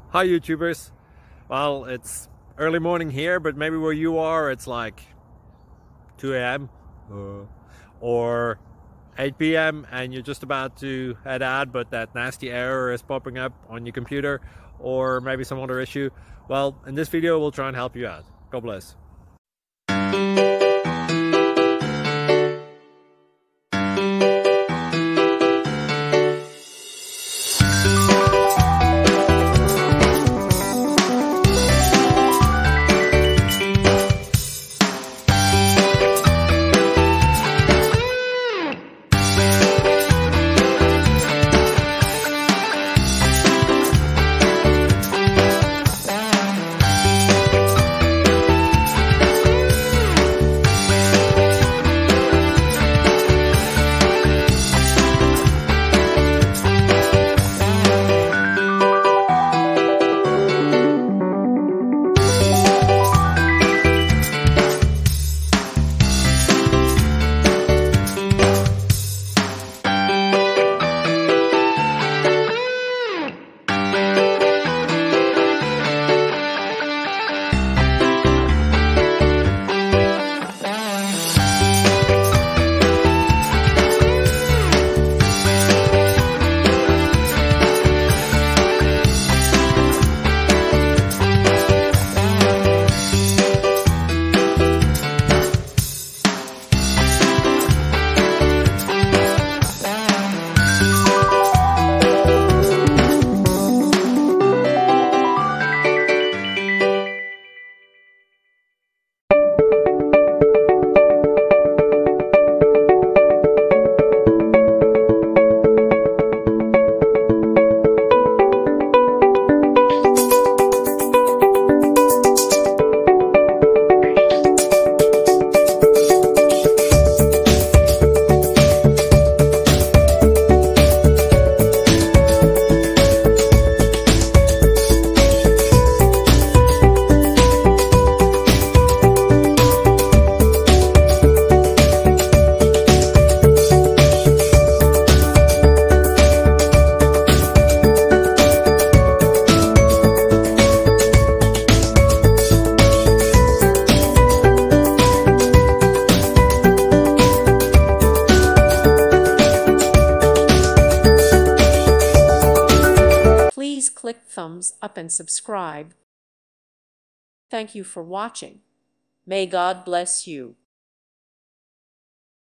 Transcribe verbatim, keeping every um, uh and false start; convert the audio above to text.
Hi YouTubers. Well, it's early morning here, but maybe where you are it's like two A M uh, or eight P M and you're just about to head out, but that nasty error is popping up on your computer, or maybe some other issue. Well, in this video we'll try and help you out. God bless. Please click thumbs up and subscribe. Thank you for watching. May God bless you.